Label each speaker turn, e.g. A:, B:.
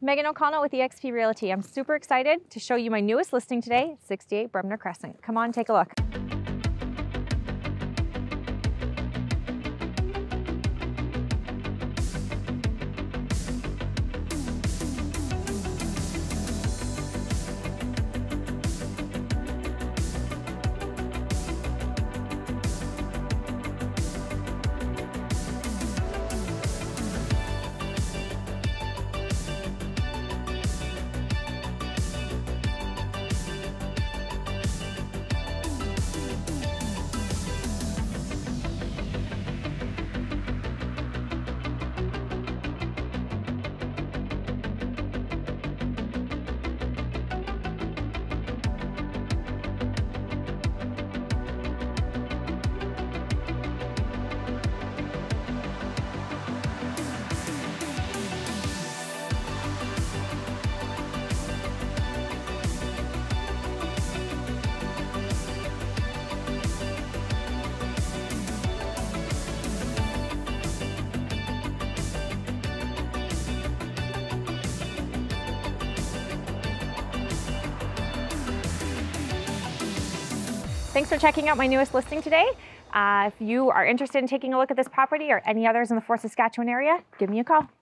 A: Megan O'Connell with eXp Realty. I'm super excited to show you my newest listing today, 68 Bremner Crescent. Come on, take a look. Thanks for checking out my newest listing today. If you are interested in taking a look at this property or any others in the Fort Saskatchewan area, give me a call.